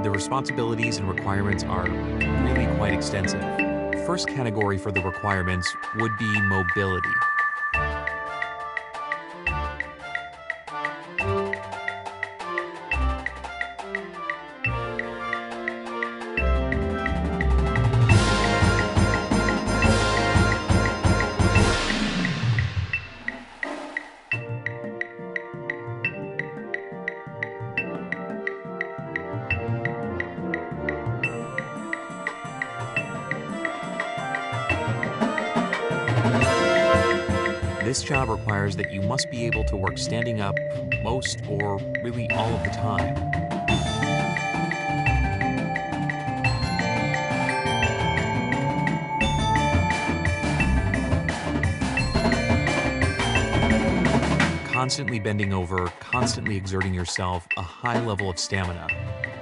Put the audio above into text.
The responsibilities and requirements are really quite extensive. First category for the requirements would be mobility. This job requires that you must be able to work standing up most or really all of the time. Constantly bending over, constantly exerting yourself, a high level of stamina.